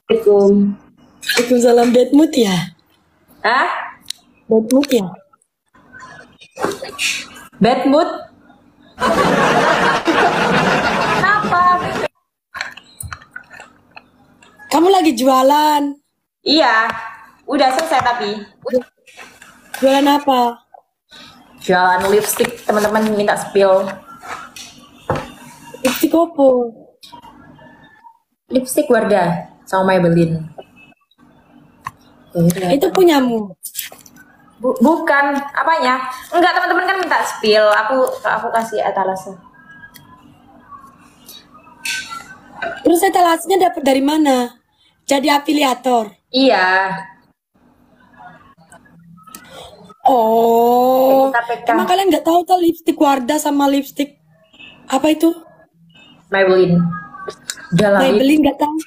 Assalamualaikum. Waalaikumsalam. Bad mood ya? Hah? Bad mood ya? Bad mood? Kenapa? Kamu lagi jualan? Iya, udah selesai tapi. Jualan apa? Jualan lipstick, teman-teman minta spill. Lipstick opo? Lipstick Wardah sama Maybelline. Itu punyamu? Bukan, apanya? Enggak, teman-teman kan minta spill. Aku kasih etalasnya. Terus etalasenya dapat dari mana? Jadi afiliator? Iya. Oh, PK. emang kalian nggak tahu tuh lipstick Wardah sama lipstick apa itu? Maybelline. Jalan. Maybelline nggak tahu.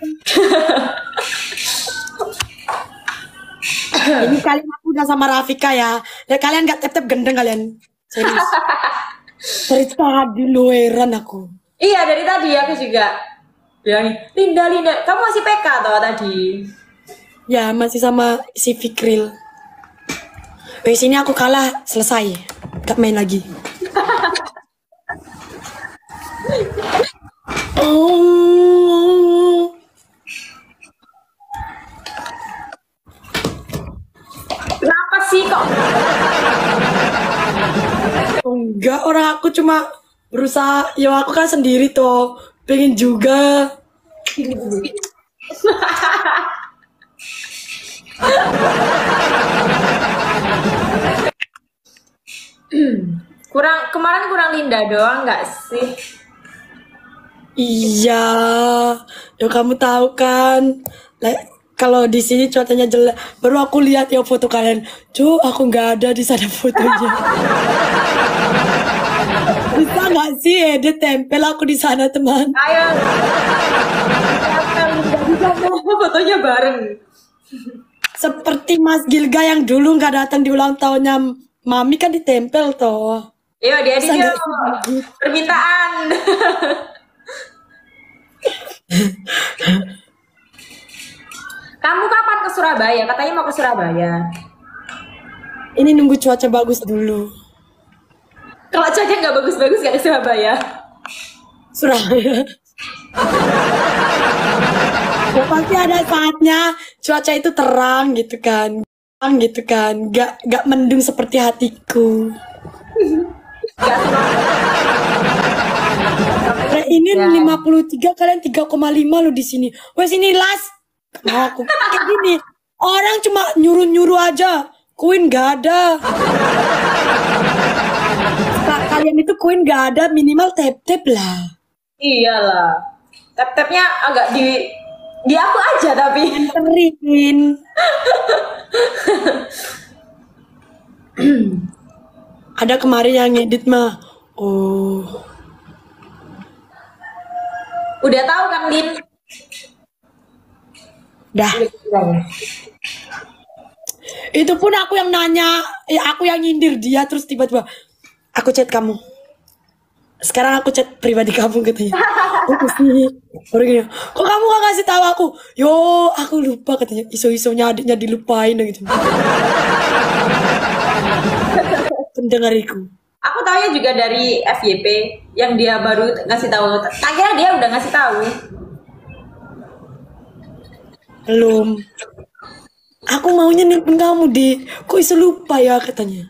Ini kalian aku udah sama Rafika ya. Dan kalian nggak tep-tep gendeng kalian. Serius. Cerita dulu heran aku. Iya, dari tadi aku juga bilang, Linda, kamu masih PK atau tadi? Ya masih sama si Fikril. Wes ini aku kalah, selesai. Gak main lagi. Oh. Kenapa sih kok? Enggak, orang aku cuma berusaha. Ya aku kan sendiri tuh. Pengen juga. Kemarin kurang Linda doang nggak sih? Iya. Ya kamu tahu kan. Kalau di sini cuacanya jelek. Baru aku lihat ya foto kalian. Aku nggak ada di sana fotonya. Bisa nggak sih edit tempel aku di sana teman? Ayo. Fotonya bareng. Seperti Mas Gilga yang dulu nggak datang di ulang tahunnya Mami kan ditempel toh. Iya, dia permintaan. Kamu kapan ke Surabaya? Katanya mau ke Surabaya. Ini nunggu cuaca bagus dulu. Kalau cuaca nggak bagus-bagus nggak ke Surabaya. Surabaya. Ya, pasti ada saatnya cuaca itu terang gitu kan. Gak mendung seperti hatiku. Nah, ini ya. 53 kalian 3,5 lo di sini. Wes ini last. Nah, aku kayak gini. Orang cuma nyuruh-nyuruh aja. Queen gak ada. Kalian itu Queen gak ada, minimal tap-tap lah. Iyalah. Tap-tapnya agak di aku aja tapi. Enterin. Ada kemarin yang ngedit mah. Oh. Udah tahu kan, Lin? Dah. Itu pun aku yang nanya, aku yang nyindir dia terus tiba-tiba aku chat kamu. Sekarang aku chat pribadi kamu katanya. Oh sih. Orang gini, kok kamu gak ngasih tahu aku? Yo, aku lupa katanya. Iso-isonya adiknya dilupain gitu. Pendengariku. Aku taunya juga dari FYP yang dia baru ngasih tahu. Akhirnya dia udah ngasih tahu. Belum. Aku maunya nelfon kamu di. Kok iso lupa ya katanya.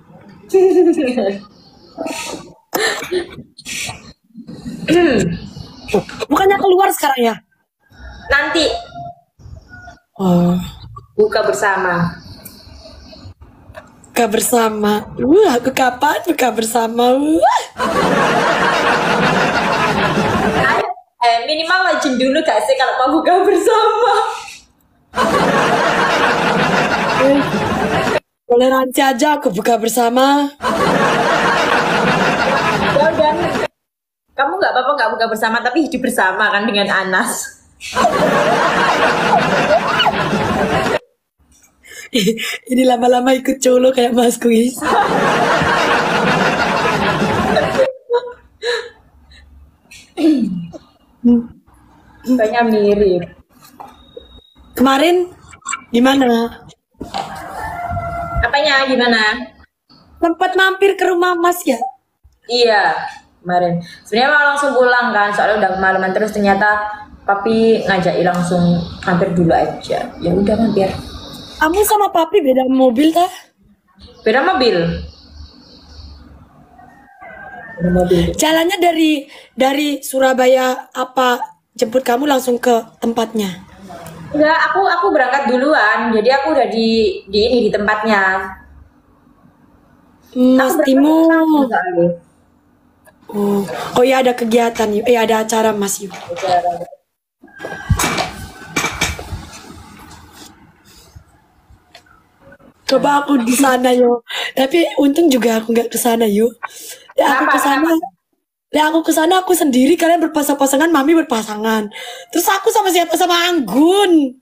Bukannya keluar sekarang ya? Nanti. Oh. Buka bersama. Buka bersama. Aku kapan buka bersama? Minimal legend dulu gak sih kalau mau buka bersama? Toleransi aja aku buka bersama. Ya udah. Kamu nggak apa-apa nggak buka bersama tapi hidup bersama kan dengan Anas. Ini lama-lama ikut colo kayak Mas Kuis. Kayaknya mirip. Kemarin gimana? Apanya gimana? Sempat mampir ke rumah Mas ya? Iya, kemarin. Sebenarnya mau langsung pulang kan, soalnya udah kemalaman terus ternyata papi ngajak langsung mampir dulu aja. Ya udah mampir. Kamu sama papi beda mobil kah? Beda mobil. Beda mobil. Jalannya dari Surabaya apa jemput kamu langsung ke tempatnya? Enggak, aku berangkat duluan. Jadi aku udah di tempatnya. Mas Aku Timo. berangkat soalnya. Oh ya ada kegiatan yuk. Ada acara Mas yuk. Coba aku di sana yuk. Tapi untung juga aku nggak ke sana yuk. Ya aku Kenapa? ke sana. Ya aku ke sana aku sendiri, kalian berpasang-pasangan, mami berpasangan. Terus aku sama siapa? Sama Anggun.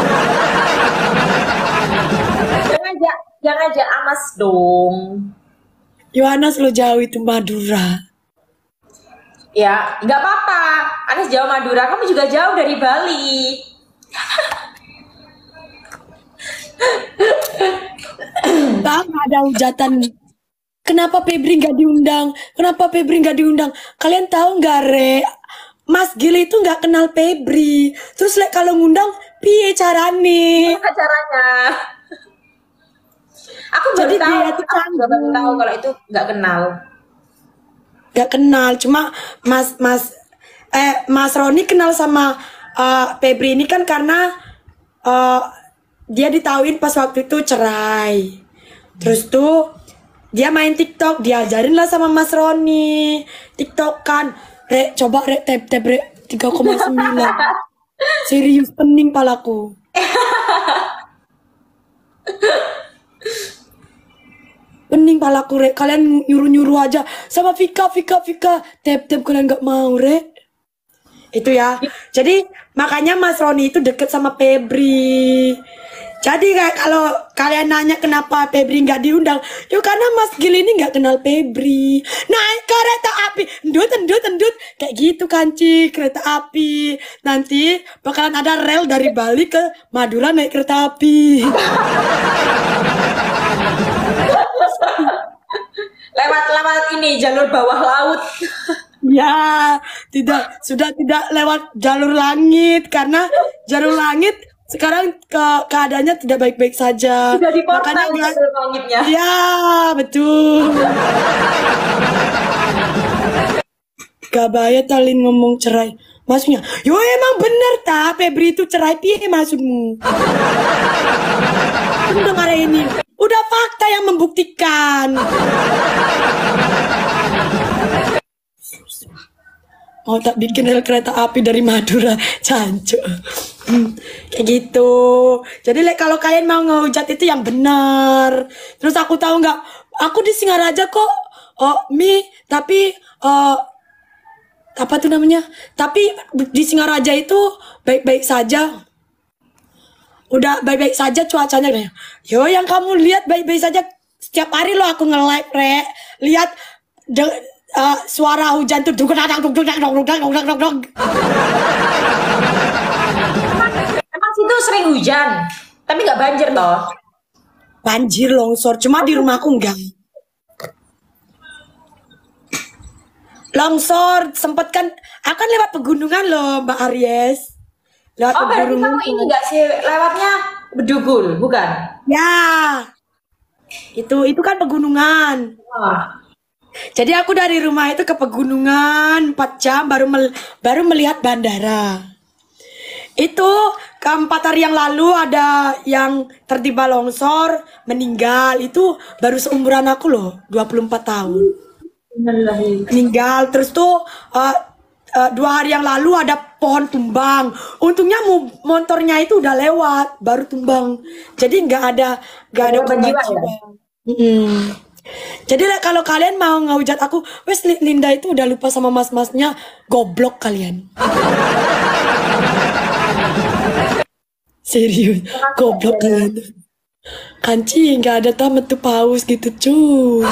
Jangan ajak Amas dong. Yohanes lo jauh itu Madura. Ya, nggak apa-apa. Anas jauh Madura, kamu juga jauh dari Bali. Bang, ada hujatan. Kenapa Febri nggak diundang? Kenapa Febri nggak diundang? Kalian tahu nggak, Re? Mas Gil itu nggak kenal Febri. Terus kalau ngundang, piye carane? Apa caranya? Aku baru Jadi tahu, dia tuh aku juga baru tahu kalau itu nggak kenal. Nggak kenal, cuma Mas Roni kenal sama Febri ini kan karena dia ditahuin pas waktu itu cerai. Terus tuh dia main TikTok, diajarin lah sama Mas Roni. TikTok kan, Re, coba Re, tap Re 3,9. Serius pening palaku. Pening palaku, Re. Kalian nyuruh-nyuruh aja sama Vika, tap kalian nggak mau, Re. Itu ya. Jadi makanya Mas Roni itu deket sama Febri. Jadi kayak kalau kalian nanya kenapa Febri nggak diundang, yuk karena Mas Gil ini nggak kenal Febri. Naik kereta api, endut, kayak gitu kan Ci, kereta api. Nanti bakalan ada rel dari Bali ke Madura naik kereta api. Lewat ini jalur bawah laut. Ya, sudah tidak lewat jalur langit karena jalur langit sekarang keadaannya tidak baik-baik saja. Sudah diportal Makanya jalur langitnya. ya, betul. Gak bayar Talin ngomong cerai. Maksudnya, yo emang bener ta Febri itu cerai, piye maksudmu? Udah hari ini, udah fakta yang membuktikan. Mau tak bikin rel kereta api dari Madura, cancuk. Kayak gitu. Jadi kalau kalian mau ngehujat itu yang benar. Terus aku tahu nggak, aku di Singaraja kok, tapi apa tuh namanya? Tapi di Singaraja itu baik-baik saja. Udah baik-baik saja cuacanya kayak. Yo yang kamu lihat baik-baik saja. Setiap hari lo aku nge-live, Re. Lihat suara hujan tuh Emang situ sering hujan, tapi nggak banjir toh? banjir longsor, cuma di rumahku enggak. Longsor sempet kan akan lewat pegunungan loh Mbak Aries. Lewat Oh, berarti pegunungan. kamu ini nggak sih lewatnya Bedugul, bukan? Ya. Itu kan pegunungan. Oh. Jadi aku dari rumah itu ke pegunungan 4 jam baru melihat bandara. Itu ke 4 hari yang lalu ada yang tertimpa longsor, meninggal. Itu baru seumuran aku loh, 24 tahun. Meninggal. Terus tuh 2 hari yang lalu ada pohon tumbang. Untungnya motornya itu udah lewat, baru tumbang. Jadi nggak ada korban jiwa. Jadi kalau kalian mau ngehujat aku, wes Linda itu udah lupa sama mas-masnya, goblok kalian. Serius, goblok kalian. Kanci nggak ada tamat tuh paus gitu cuy.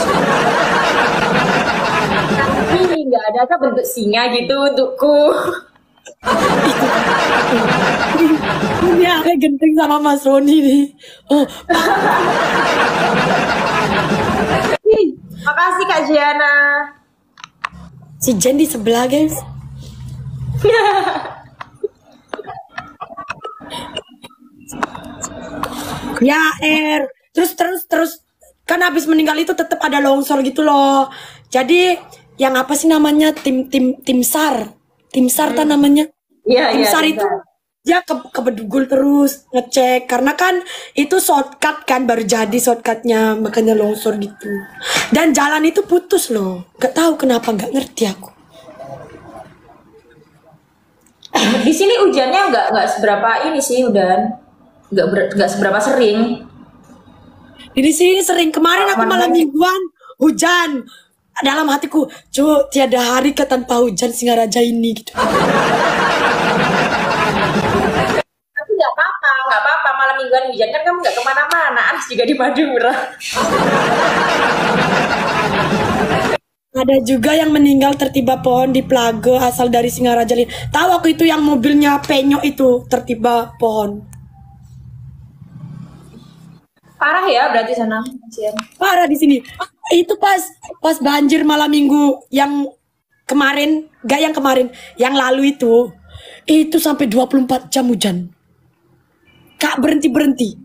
Kanci nggak ada kan bentuk singa gitu untukku. Ini ada genting sama Mas Roni nih. Oh, Makasih Kak Jiana. si Jen di sebelah, guys. Ya, terus kan habis meninggal itu tetap ada longsor gitu loh. Jadi yang apa sih namanya tim SAR. Tim SAR kan namanya. Iya, Tim iya. SAR itu dia ke Bedugul terus ngecek karena kan itu shortcut kan baru jadi shortcutnya makanya longsor gitu. Dan jalan itu putus loh. Gak tahu kenapa, nggak ngerti aku. Di sini hujannya nggak seberapa ini sih, udah nggak seberapa sering. Di sini sering kemarin aku malam mingguan hujan. Dalam hatiku, cuy, tiada hari ke tanpa hujan Singaraja ini gitu. Tapi nggak apa-apa malam mingguan hujan kan kamu nggak kemana-mana. Anas juga di Madura. Ada juga yang meninggal tertimpa pohon di Plage asal dari Singaraja. Tahu aku itu yang mobilnya penyok itu tertimpa pohon. Parah ya berarti sana. Kasian. Parah di sini. Itu pas banjir malam minggu yang kemarin, gak yang kemarin, yang lalu itu sampai 24 jam hujan. Kak berhenti.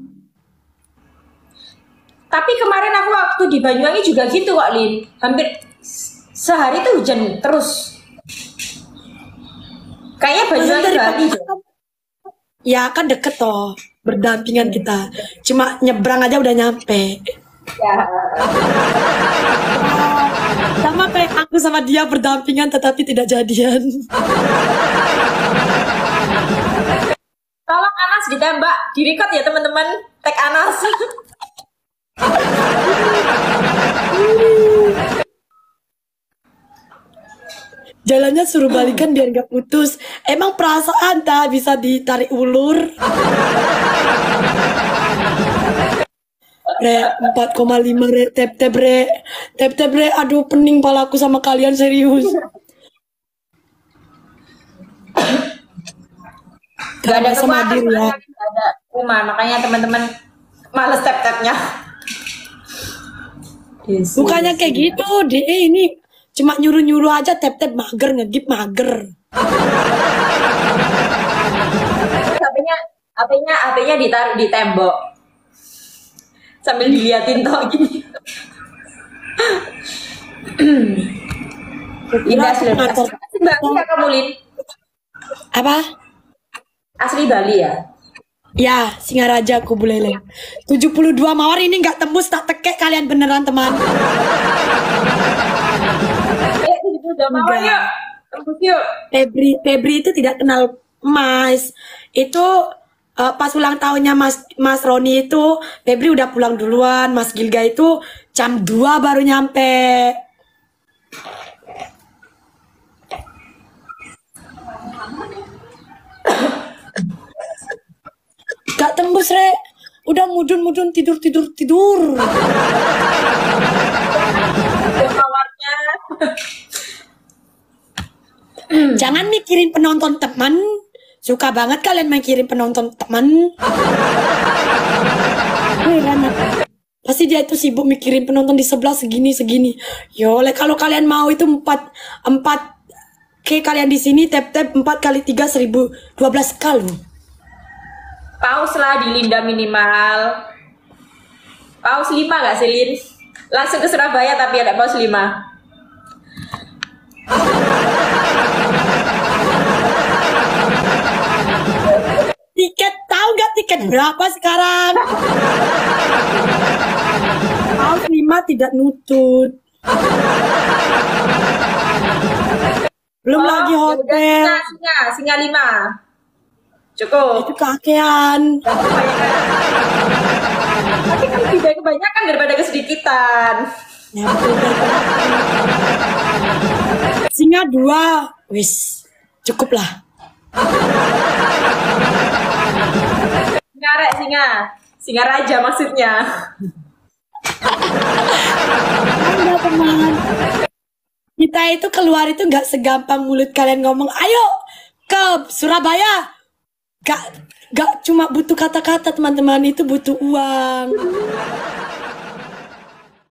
Tapi kemarin aku waktu di Banyuwangi juga gitu kok, Lin. Hampir sehari tuh hujan terus. Kayaknya Banyuwangi Dari Bali. Ya kan deket toh, berdampingan kita. Cuma nyebrang aja udah nyampe. Ya. Sama kayak aku sama dia berdampingan tetapi tidak jadian. Tolong Anas ditembak, direcord ya teman-teman. Tag Anas. Jalannya suruh balikan biar gak putus. Emang perasaan tak bisa ditarik ulur? Re 4,5 re tep re aduh pening palaku sama kalian serius. Gak ada sama kekuatan, diri ya. gak ada kuman, makanya teman-teman males tap-tapnya. Bukannya kayak gitu deh, ini cuma nyuruh-nyuruh aja tap-tap mager, ngegip mager. HP-nya ditaruh di tembok sambil diliatin toh gini. Indah asli Bali ya kamu, Lin? Apa? Asli Bali ya? Ya, Singaraja Kubulele. 72 mawar ini nggak tembus tak tekek kalian beneran teman. 72 mawar yuk. Tembus yuk. Febri itu tidak kenal emas. Itu pas ulang tahunnya Mas Roni itu Febri udah pulang duluan. Mas Gilga itu jam 2 baru nyampe. Gak tembus, Re. Udah mudun tidur. Mawarnya. Jangan mikirin penonton teman. Suka banget kalian mikirin penonton teman. Pasti dia itu sibuk mikirin penonton di sebelah segini. Yo, kalau kalian mau itu 4K kalian di sini tap 4 kali 3 1012 kali. Paus lah di Linda minimal. Paus 5 gak sih, Lin? Langsung ke Surabaya tapi ada paus 5. Tiket, tahu nggak tiket berapa sekarang? Paus 5 tidak nutut. Belum lagi hotel. Singa 5. Cukup. Itu kakean. Tapi kan lebih kebanyakan daripada kesedikitan. Ya, betul. Singa 2. Wis, cukup lah. Singa raja maksudnya. Enggak, teman. Kita itu keluar itu nggak segampang mulut kalian ngomong, ayo ke Surabaya. gak cuma butuh kata-kata teman-teman, itu butuh uang.